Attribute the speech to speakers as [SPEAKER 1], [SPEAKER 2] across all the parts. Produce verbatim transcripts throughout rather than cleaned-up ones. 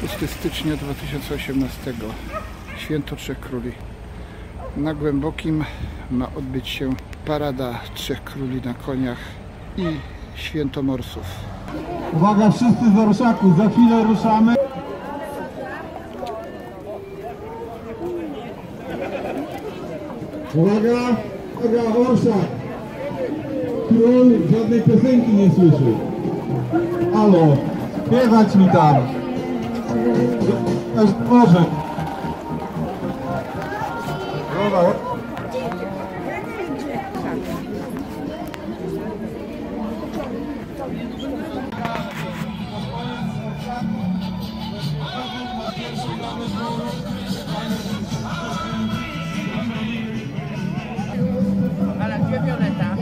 [SPEAKER 1] szóstego stycznia dwa tysiące osiemnastego. Święto Trzech Króli. Na Głębokim ma odbyć się parada Trzech Króli na koniach i święto morsów.
[SPEAKER 2] Uwaga wszyscy z orszaku, za chwilę ruszamy. Uwaga, uwaga, orszak. Król żadnej piosenki nie słyszy. Halo, śpiewać mi tam. Może.
[SPEAKER 3] Ale gdzie Violeta?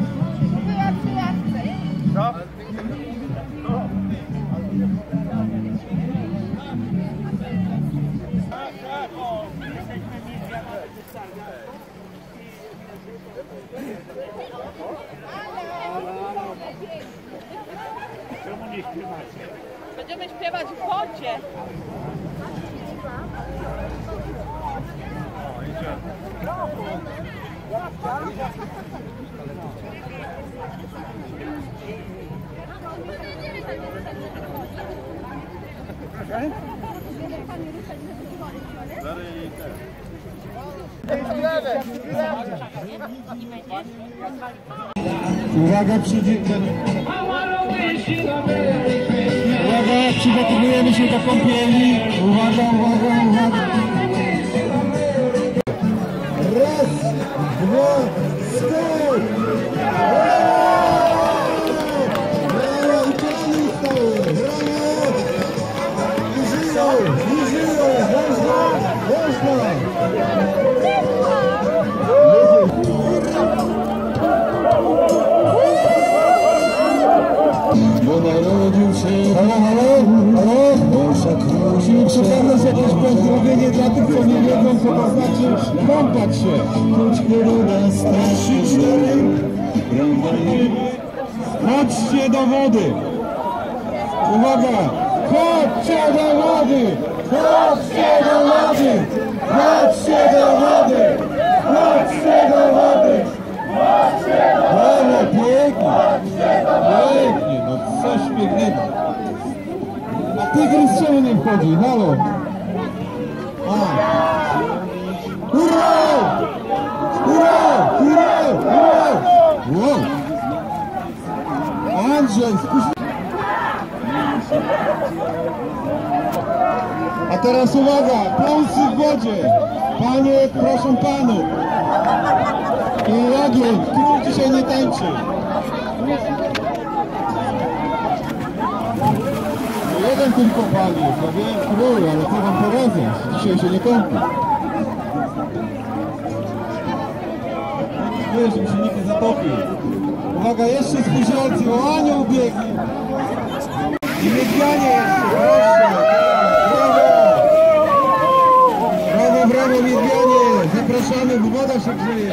[SPEAKER 3] Co? Czemu nie śpiewacie? Będziemy śpiewać w wodzie.
[SPEAKER 2] Uwaga, przyjdzie... Uwaga, przygotowujemy się do kąpieli. Uwaga, uwaga, uwaga. Raz, dwa, stop! Brawo! I plany stały! Brawo! I żyją! I żyją! Można! Można! Bo narodził się... Halo, halo, halo? Orszak króli. Potrzebne jest jakieś pozdrowienie dla tych, co nie wiedzą, co to znaczy kąpać się. Choć choroba straszy cztery. Chodźcie do wody. Uwaga! Chodźcie do wody! Chodźcie do wody! Chodźcie do wody! Chodźcie do wody! Brawo, pięknie! Pięknie, no coś pięknego. A tygrys czemu nie wchodzi? Halo! A! Hurra! Hurra! Hurra! Hurra! Wow! Andrzej, spuść... A teraz uwaga! Pląsy w wodzie! Panie, proszę panów! I Jagiel, król dzisiaj nie tańczy. Jeden tylko pali, ja wiem, król, ale co wam poradzę? Dzisiaj się nie kąpi. Wiesz, żeby się nikt nie zatopił. Uwaga, jeszcze spóźnialcy, o anioł biegnie. I Miedzianie jeszcze, proszę. Brawo! Brawo, brawo, Miedzianie! Zapraszamy, bo woda się grzeje.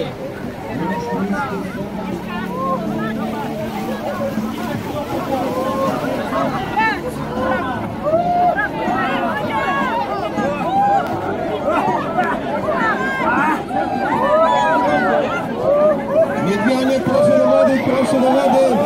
[SPEAKER 2] Miedzianie, proszę do wody, proszę do wody.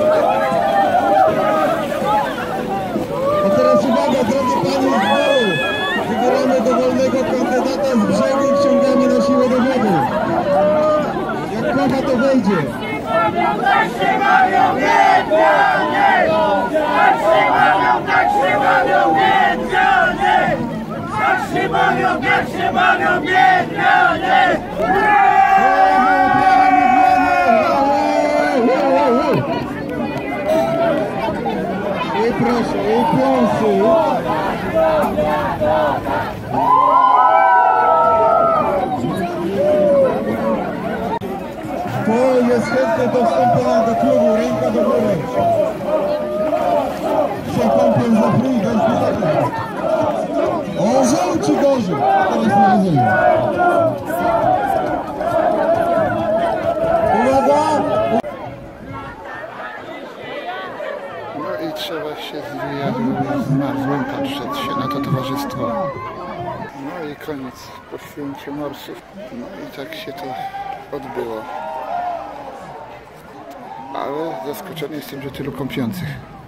[SPEAKER 2] A teraz uwaga, drodzy panie i zboru. Wybieramy dowolnego kandydata z brzegu i wciągamy na siłę do wody. Jak kocha, to wejdzie.
[SPEAKER 4] Tak się bawią Wiedźmianie! Tak się bawią, tak się bawią Wiedźmianie! Tak się bawią, tak się bawią Wiedźmianie!
[SPEAKER 2] I proszę, i pląsy. To jest chętne do wstąpienia do klubu, ręka do góry. Się kąpiel za free, weź pytanie. Orzeł czy gorzeł? Teraz nie rozumiem. Uwaga!
[SPEAKER 1] No i trzeba się zwijać, zmarzłem patrzeć się na to. towarzystwo. No i koniec po święcie morsów. No i tak się to odbyło. Ale zaskoczony jestem, że tylu kąpiących.